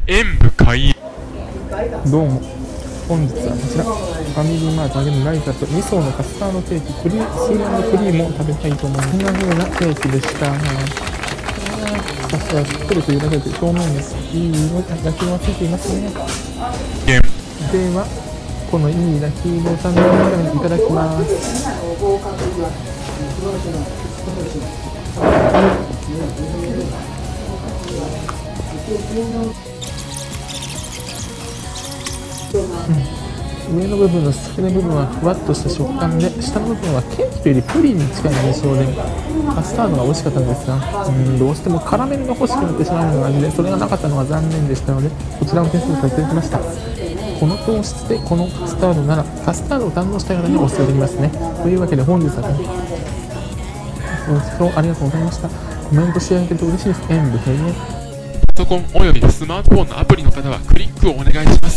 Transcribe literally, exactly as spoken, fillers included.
演武開演。 どうも、本日はこちらファミリーマートあげのライザとに層のカスタードケーキクリースークリームを食べたいと思います。こんな風なケーキでした。さすがしっかりと茹だけて表面にいい色焼きがついていますね。ではこのいい焼き色を堪能のためにいただきます。うん、上の部分の先の部分はふわっとした食感で、下の部分はケーキというよりプリンに近い印象で、カスタードが美味しかったんですが、うん、どうしてもカラメルが欲しくなってしまうような味で、それがなかったのが残念でしたので、こちらを点数させていただきました。この糖質でこのカスタードなら、カスタードを堪能したい方にお勧めできますね。というわけで本日はね、ご視聴ありがとうございました。コメントしていただけると嬉しいです。演武閉園。 パソコンおよびスマートフォンのアプリの方はクリックをお願いします。